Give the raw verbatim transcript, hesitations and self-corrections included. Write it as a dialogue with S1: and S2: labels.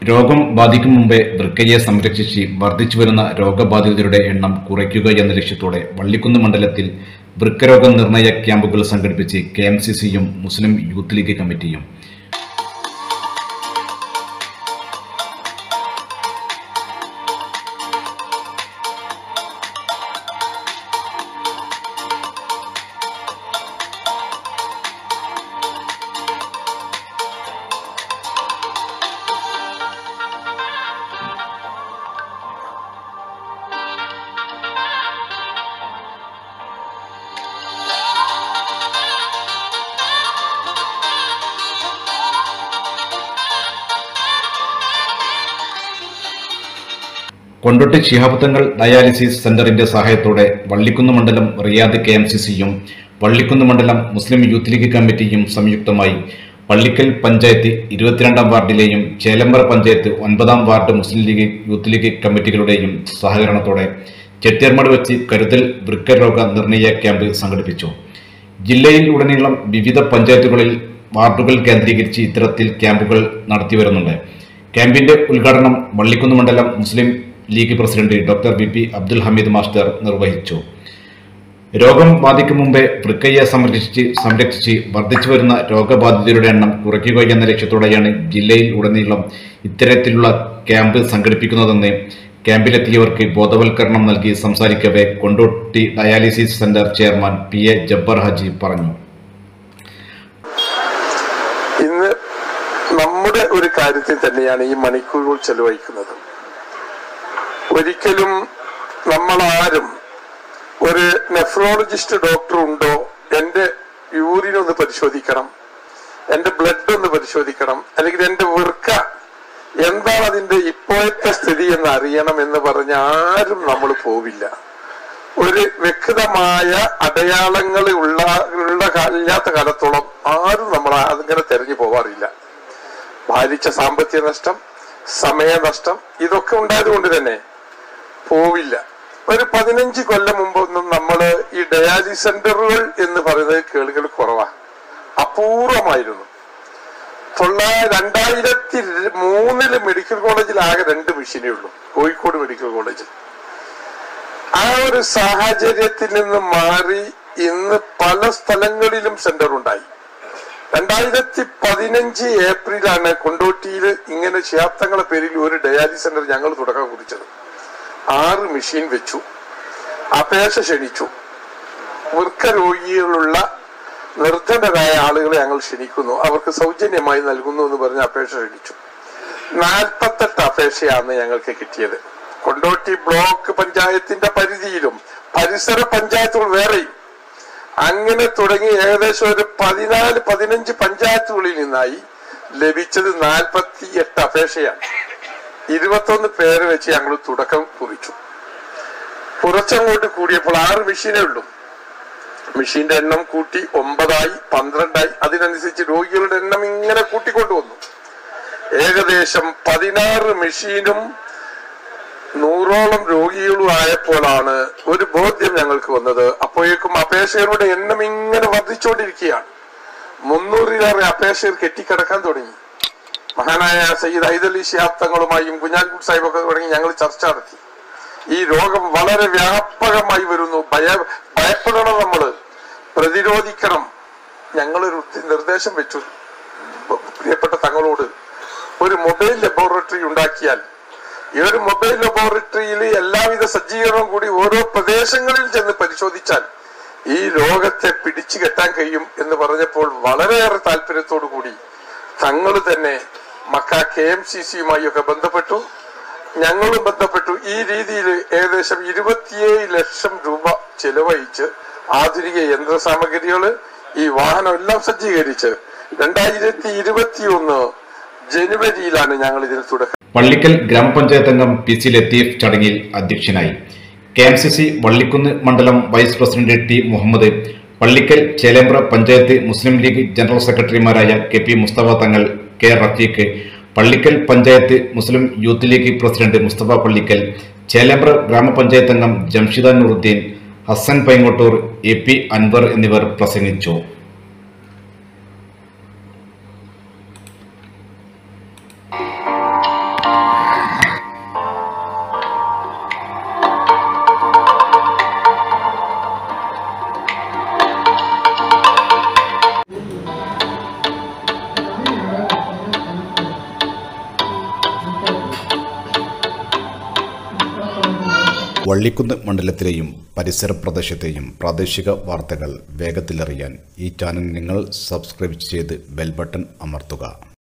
S1: രോഗം ബാധിക്കും മുമ്പേ വൃക്കയെ സംരക്ഷിച്ച് വർദ്ധിച്ചുവരുന്ന രോഗബാധിതരുടെ എണ്ണം കുറയ്ക്കുക എന്ന ലക്ഷ്യത്തോടെ വള്ളിക്കുന്ന് മണ്ഡലത്തിൽ വൃക്കരോഗ നിർണയ ക്യാമ്പുകൾ സംഘടിപ്പിച്ച് കെ എം സി സിയും മുസ്ലിം യൂത്ത് ലീഗ് കമ്മിറ്റിയും. കൊണ്ടോട്ടി ശിഹാബ് ഡയാലിസിസ് സെന്ററിന്റെ സഹായത്തോടെ വള്ളിക്കുന്ന് മണ്ഡലം റിയാദ് കെ എം സി സിയും വള്ളിക്കുന്ന് മണ്ഡലം മുസ്ലിം യൂത്ത് ലീഗ് കമ്മിറ്റിയും സംയുക്തമായി പള്ളിക്കൽ പഞ്ചായത്ത് ഇരുപത്തിരണ്ടാം വാർഡിലെയും ചേലമ്പ്ര പഞ്ചായത്ത് ഒൻപതാം വാർഡ് മുസ്ലിം ലീഗ് യൂത്ത് ലീഗ് കമ്മിറ്റികളുടെയും സഹകരണത്തോടെ ചെട്ടിയാർമട് വെച്ച് കരുതൽ വൃക്കരോഗ നിർണയ ക്യാമ്പ് സംഘടിപ്പിച്ചു. ജില്ലയിൽ ഉടനീളം വിവിധ പഞ്ചായത്തുകളിൽ വാർഡുകൾ കേന്ദ്രീകരിച്ച് ഇത്തരത്തിൽ ക്യാമ്പുകൾ നടത്തിവരുന്നുണ്ട്. ക്യാമ്പിന്റെ ഉദ്ഘാടനം വള്ളിക്കുന്ന് മണ്ഡലം Muslim League president doctor V P Abdul Hameed master നിർവഹിച്ചു. രോഗം ബാധിക്കും മുമ്പേ വൃക്കയെ സംരക്ഷിച്ച് സംരക്ഷിച്ച് വർദ്ധിച്ചു വരുന്ന രോഗബാധിതരുടെ എണ്ണം കുറയ്ക്കുക എന്ന ലക്ഷ്യത്തോടെയാണ് ജില്ലയിൽ ഉടനീളം ഇത്തരത്തിലുള്ള ക്യാമ്പ് സംഘടിപ്പിക്കുന്നതെന്ന് ക്യാമ്പിലെത്തിയവർക്ക് ബോധവൽക്കരണം നൽകി സംസാരിക്കവേ Kondotty dialysis centre chairman P A Jabbar Haji പറഞ്ഞു.
S2: ഇന്ന് നമ്മുടെ ഒരു കാര്യത്തിൽ തന്നെയാണ് ഈ മണിക്കൂറുകൾ ചെലവഴിക്കുന്നത്. ഒരിക്കലും നമ്മളാരും ഒരു നെഫ്രോളജിസ്റ്റ് ഡോക്ടർ ഉണ്ടോ, എന്റെ യൂറിൻ ഒന്ന് പരിശോധിക്കണം, എന്റെ ബ്ലഡ് ഒന്ന് പരിശോധിക്കണം, അല്ലെങ്കിൽ എന്റെ വൃക്ക എന്താണ് അതിന്റെ ഇപ്പോഴത്തെ സ്ഥിതി എന്ന് അറിയണം എന്ന് പറഞ്ഞ് ആരും നമ്മൾ പോവില്ല. ഒരു വ്യക്തമായ അടയാളങ്ങൾ ഉള്ള ഉള്ള ഇല്ലാത്ത കാലത്തോളം ആരും നമ്മൾ അതിങ്ങനെ തെരഞ്ഞു പോവാറില്ല. ഭാരിച്ച സാമ്പത്തിക നഷ്ടം, സമയനഷ്ടം ഇതൊക്കെ ഉണ്ടായത് കൊണ്ട് തന്നെ പോവില്ല. ഒരു പതിനഞ്ച് കൊല്ലം മുമ്പൊന്നും നമ്മള് ഈ ഡയാലിസിസ് സെന്ററുകൾ എന്ന് പറയുന്നത് കേളുകൾ കുറവാണ്, അപൂർവമായിരുന്നു. തൊള്ളായിരത്തി രണ്ടായിരത്തി മൂന്നില് മെഡിക്കൽ കോളേജിൽ ആകെ രണ്ട് മെഷീനേ ഉള്ളൂ, കോഴിക്കോട് മെഡിക്കൽ കോളേജിൽ. ആ ഒരു സാഹചര്യത്തിൽ നിന്ന് മാറി ഇന്ന് പല സ്ഥലങ്ങളിലും സെന്റർ ഉണ്ടായി. രണ്ടായിരത്തി പതിനഞ്ച് ഏപ്രിലാണ് കൊണ്ടോട്ടിയിൽ ഇങ്ങനെ ശിഹാബ്ദങ്ങളുടെ പേരിൽ ഒരു ഡയാലിസിസ് സെന്റർ ഞങ്ങൾ തുടക്കം കുറിച്ചത്. ആറ് മെഷീൻ വെച്ചു, അപേക്ഷ ക്ഷണിച്ചു. വൃക്ക രോഗികളുള്ള നിർധനരായ ആളുകളെ ഞങ്ങൾ ക്ഷണിക്കുന്നു, അവർക്ക് സൗജന്യമായി നൽകുന്നു എന്ന് പറഞ്ഞ് അപേക്ഷ ക്ഷണിച്ചു. നാൽപ്പത്തെട്ട് അപേക്ഷയാണ് ഞങ്ങൾക്ക് കിട്ടിയത്. കൊണ്ടോട്ടി ബ്ലോക്ക് പഞ്ചായത്തിന്റെ പരിധിയിലും പരിസര പഞ്ചായത്തുകൾ വേറെയും അങ്ങനെ തുടങ്ങി ഏകദേശം ഒരു പതിനാല് പതിനഞ്ച് പഞ്ചായത്തുകളിൽ നിന്നായി ലഭിച്ചത് നാൽപ്പത്തി എട്ട് അപേക്ഷയാണ്. ഇരുപത്തൊന്ന് പേര് വെച്ച് ഞങ്ങൾ തുടക്കം കുറിച്ചു. കുറച്ചങ്ങോട്ട് കൂടിയപ്പോൾ ആറ് മെഷീനേ ഉള്ളൂ. മെഷീന്റെ എണ്ണം കൂട്ടി ഒമ്പതായി, പന്ത്രണ്ടായി. അതിനനുസരിച്ച് രോഗികളുടെ എണ്ണം ഇങ്ങനെ കൂട്ടിക്കൊണ്ടുവന്നു. ഏകദേശം പതിനാറ് മെഷീനും നൂറോളം രോഗികളും ആയപ്പോഴാണ് ഒരു ബോധ്യം ഞങ്ങൾക്ക് വന്നത്. അപ്പോഴേക്കും അപേക്ഷകരുടെ എണ്ണം ഇങ്ങനെ വർദ്ധിച്ചുകൊണ്ടിരിക്കുകയാണ്. മുന്നൂറിലേറെ അപേക്ഷകർ കെട്ടിക്കിടക്കാൻ തുടങ്ങി. മഹാനായ സയ്യിദ് ഹൈദരലി ശിഹാബ് തങ്ങളുമായും കുഞ്ഞാലിക്കുട്ടി സാഹിബൊക്കെ തുടങ്ങി ഞങ്ങൾ ചർച്ച നടത്തി. ഈ രോഗം വളരെ വ്യാപകമായി വരുന്നു, ഭയ ഭയപ്പെടണം, നമ്മള് പ്രതിരോധിക്കണം. ഞങ്ങളൊരു നിർദ്ദേശം വെച്ചു പ്രിയപ്പെട്ട തങ്ങളോട്, ഒരു മൊബൈൽ ലബോറട്ടറി ഉണ്ടാക്കിയാൽ ഈ ഒരു മൊബൈൽ ലബോറട്ടറിയിൽ എല്ലാവിധ സജ്ജീകരണവും കൂടി ഓരോ പ്രദേശങ്ങളിൽ ചെന്ന് പരിശോധിച്ചാൽ ഈ രോഗത്തെ പിടിച്ചു കെട്ടാൻ കഴിയും എന്ന് പറഞ്ഞപ്പോൾ വളരെയേറെ താല്പര്യത്തോടു കൂടി തങ്ങൾ തന്നെ മക്ക കെ എം സി സിയുമായി ഒക്കെ ബന്ധപ്പെട്ടു, ഞങ്ങളും ബന്ധപ്പെട്ടു. ഈ രീതിയിൽ ഏകദേശം ഇരുപത്തിയേഴ് ലക്ഷം രൂപ ചെലവഴിച്ച് ആധുനിക യന്ത്ര സാമഗ്രികള് ഈ വാഹനം എല്ലാം സജ്ജീകരിച്ച് രണ്ടായിരത്തി ഇരുപത്തി ഒന്ന് ജനുവരിയിലാണ് ഞങ്ങൾ ഇതിന് തുടക്കം.
S1: പള്ളിക്കൽ ഗ്രാമപഞ്ചായത്ത് അംഗം പി സി ലത്തീഫ് ചടങ്ങിൽ അധ്യക്ഷനായി. K M C C Vallikkunnu മണ്ഡലം vice president T Muhammad, Pallikkal Chelembra panchayat Muslim League general സെക്രട്ടറിമാരായ K P Musthafa Thangal, K Rafeeq, Pallikkal panchayat Muslim youth League president Musthafa Pallikkal, Chelembra ഗ്രാമപഞ്ചായത്ത് അംഗം ജംഷിദ നൂറുദ്ദീൻ, ഹസൻ പൈങ്ങോട്ടൂർ, എ പി അൻവർ എന്നിവർ പ്രസംഗിച്ചു. വള്ളിക്കുന്ന് മണ്ഡലത്തിലെയും പരിസര പ്രദേശത്തെയും പ്രാദേശിക വാർത്തകൾ വേഗത്തിലറിയാൻ ഈ ചാനൽ നിങ്ങൾ സബ്സ്ക്രൈബ് ചെയ്ത് ബെൽ ബട്ടൺ അമർത്തുക.